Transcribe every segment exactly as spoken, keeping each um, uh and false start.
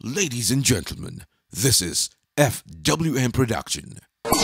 Ladies and gentlemen, this is F W M Production.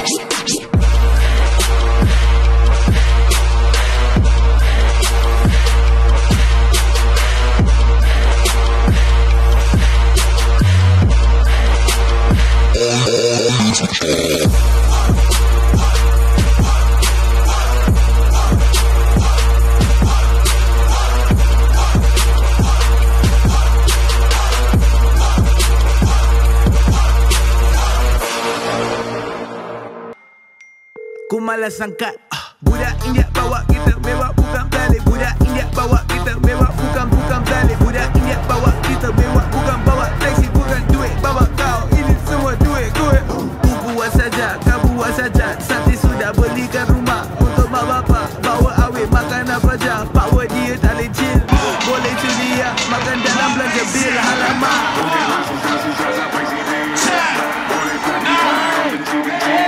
Ku malas angkat budak India bawa kita mewah bukan balik. Budak India bawa kita mewah bukan bukan balik. Budak India bawa kita mewah bukan bawa taksi, bukan duit bawa kau. Ini semua duit duit. Ku buat saja, kau buat saja. Santi sudah belikan rumah untuk mak bapak. Bawa awet makan apa aja. Power dia tak lecin. Boleh ceria makan dalam belanja bil halaman. Susah-susah sampai sini. Boleh pergi benci-benci.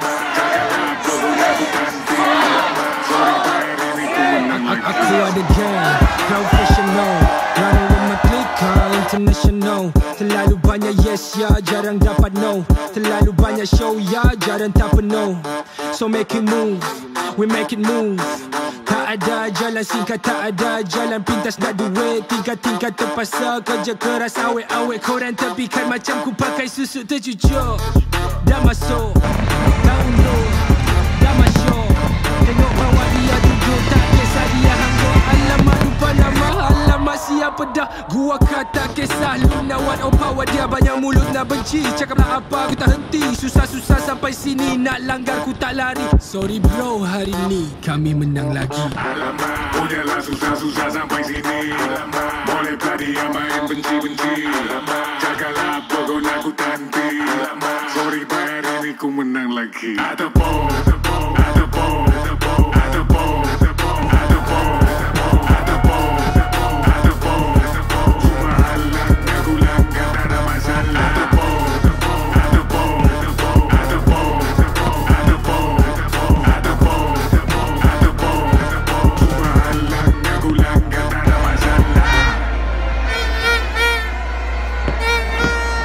Aku ada gang, professional, running with my clique, international. Terlalu banyak yes ya, jarang dapat no. Terlalu banyak show ya, jarang tak penuh. So make it move, we make it move. Tak ada jalan singkat, tak ada jalan pintas nak duit. Tingkat-tingkat terpaksa kerja keras awet-awet. Korang tepikan macam ku pakai susu tercucuk. Dah masuk, download, dah masuk. Tengok bawah dia duduk, tak kisah dia hanggut. Alamak lupa nama, alamak siapa dah. Gua kata kisah Luna One oh power. Dia banyak mulut nak benci, cakaplah apa aku tak henti. Susah-susah sampai sini, nak langgar ku tak lari. Sorry bro, hari ni kami menang lagi. Alamak, udahlah susah-susah sampai sini. Alamak, boleh tadi yang main benci-benci. Alamak, jagalah pokok nak ku tanti. Alamak, sorry bayar ini ku menang lagi. Ataupun, ataupun, ataupun, ataupun, ataupun, ataupun, ataupun, ataupun, ataupun, cuma halang aku langgar tak ada masalah. Ataupun, ataupun, ataupun, ataupun, ataupun, ataupun, ataupun, cuma halang aku langgar tak ada masalah.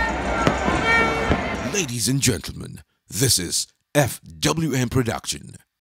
Ladies and gentlemen, this is F W M Production.